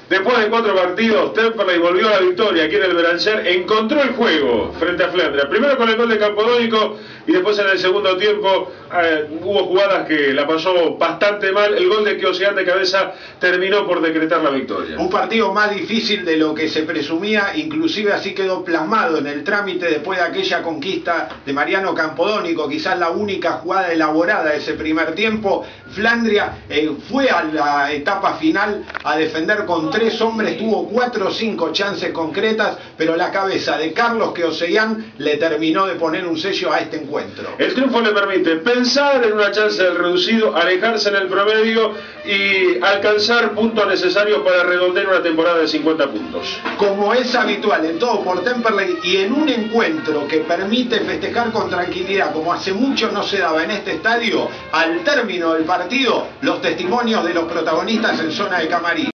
Después de 4 partidos, Temperley volvió a la victoria aquí en el Beranger, encontró el juego frente a Flandria. Primero con el gol de Campodónico y después en el segundo tiempo hubo jugadas que la pasó bastante mal. El gol de Quioseán de cabeza terminó por decretar la victoria. Un partido más difícil de lo que se presumía, inclusive así quedó plasmado en el trámite después de aquella conquista de Mariano Campodónico, quizás la única jugada elaborada de ese primer tiempo. Flandria fue a la etapa final a defender con 3 hombres, tuvo 4 o 5 chances concretas, pero la cabeza de Carlos Quioseán le terminó de poner un sello a este encuentro. El triunfo le permite pensar en una chance del reducido, alejarse en el promedio y alcanzar puntos necesarios para redondear una temporada de 50 puntos. Como es habitual en todo por Temperley y en un encuentro que permite festejar con tranquilidad, como hace mucho no se daba en este estadio, al término del partido, los testimonios de los protagonistas en zona de camarín.